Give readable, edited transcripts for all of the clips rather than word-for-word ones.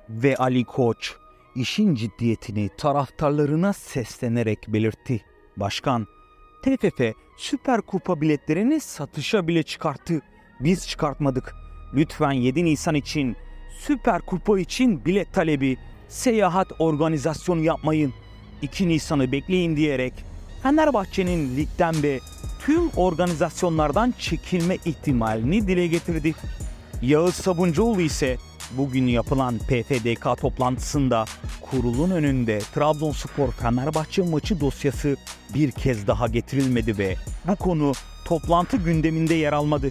Ve Ali Koç işin ciddiyetini taraftarlarına seslenerek belirtti. Başkan, TFF Süper Kupa biletlerini satışa bile çıkarttı. Biz çıkartmadık. Lütfen 7 Nisan için, Süper Kupa için bilet talebi, seyahat organizasyonu yapmayın. 2 Nisan'ı bekleyin diyerek Fenerbahçe'nin ligden ve tüm organizasyonlardan çekilme ihtimalini dile getirdi. Yağız Sabuncuoğlu ise bugün yapılan PFDK toplantısında kurulun önünde Trabzonspor-Fenerbahçe maçı dosyası bir kez daha getirilmedi ve bu konu toplantı gündeminde yer almadı.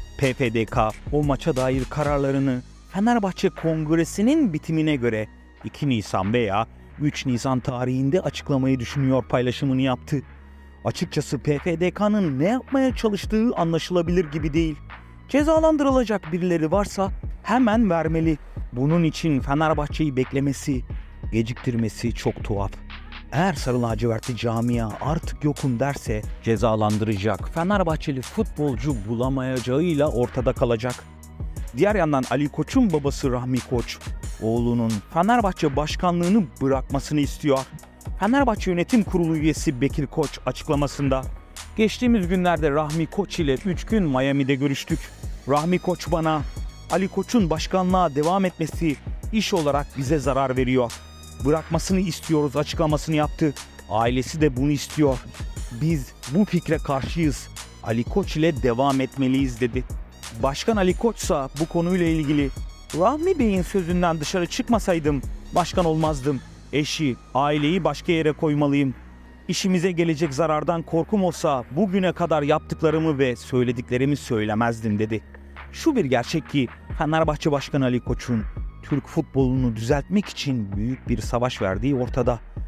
PFDK o maça dair kararlarını Fenerbahçe Kongresi'nin bitimine göre 2 Nisan veya 3 Nisan tarihinde açıklamayı düşünüyor paylaşımını yaptı. Açıkçası PFDK'nın ne yapmaya çalıştığı anlaşılabilir gibi değil. Cezalandırılacak birileri varsa hemen vermeli. Bunun için Fenerbahçe'yi beklemesi, geciktirmesi çok tuhaf. Eğer Sarı Lacivertli camia artık yokum derse cezalandıracak Fenerbahçeli futbolcu bulamayacağıyla ortada kalacak. Diğer yandan Ali Koç'un babası Rahmi Koç, oğlunun Fenerbahçe başkanlığını bırakmasını istiyor. Fenerbahçe Yönetim Kurulu üyesi Bekir Koç açıklamasında, geçtiğimiz günlerde Rahmi Koç ile 3 gün Miami'de görüştük. Rahmi Koç bana, Ali Koç'un başkanlığa devam etmesi iş olarak bize zarar veriyor. Bırakmasını istiyoruz açıklamasını yaptı. Ailesi de bunu istiyor. Biz bu fikre karşıyız. Ali Koç ile devam etmeliyiz dedi. Başkan Ali Koçsa bu konuyla ilgili, Rahmi Bey'in sözünden dışarı çıkmasaydım başkan olmazdım. Eşi, aileyi başka yere koymalıyım. İşimize gelecek zarardan korkum olsa bugüne kadar yaptıklarımı ve söylediklerimi söylemezdim dedi. Şu bir gerçek ki Fenerbahçe Başkanı Ali Koç'un Türk futbolunu düzeltmek için büyük bir savaş verdiği ortada.